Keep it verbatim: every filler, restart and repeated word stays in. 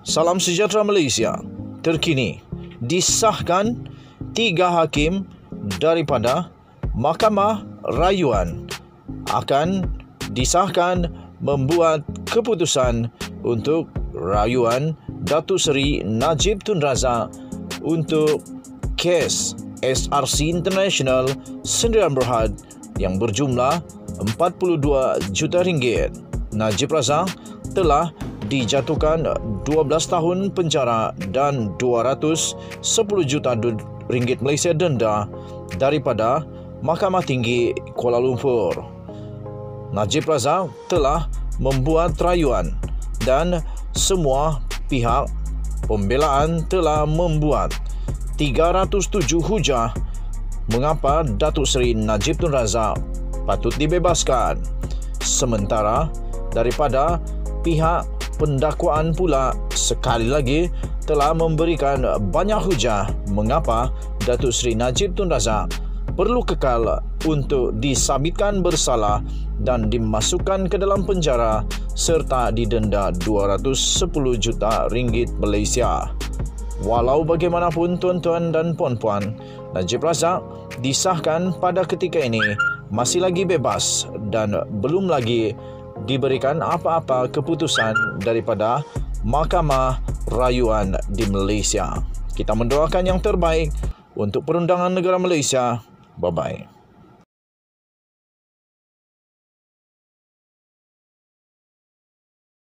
Salam sejahtera Malaysia. Terkini, disahkan tiga hakim daripada Mahkamah Rayuan akan disahkan membuat keputusan untuk rayuan Datuk Seri Najib Tun Razak untuk kes S R C International Sdn Bhd yang berjumlah empat puluh dua juta ringgit. Najib Razak telah dijatuhkan dua belas tahun penjara dan dua ratus sepuluh juta ringgit Malaysia denda daripada Mahkamah Tinggi Kuala Lumpur. Najib Razak telah membuat rayuan dan semua pihak pembelaan telah membuat tiga ratus tujuh hujah mengapa Datuk Seri Najib Tun Razak patut dibebaskan. Sementara daripada pihak pendakwaan pula sekali lagi telah memberikan banyak hujah mengapa Datuk Seri Najib Tun Razak perlu kekal untuk disabitkan bersalah dan dimasukkan ke dalam penjara serta didenda dua ratus sepuluh juta ringgit Malaysia. Walau bagaimanapun tuan-tuan dan puan-puan, Najib Razak disahkan pada ketika ini masih lagi bebas dan belum lagi diberikan apa-apa keputusan daripada Mahkamah Rayuan di Malaysia. Kita mendoakan yang terbaik untuk perundangan negara Malaysia. Bye-bye.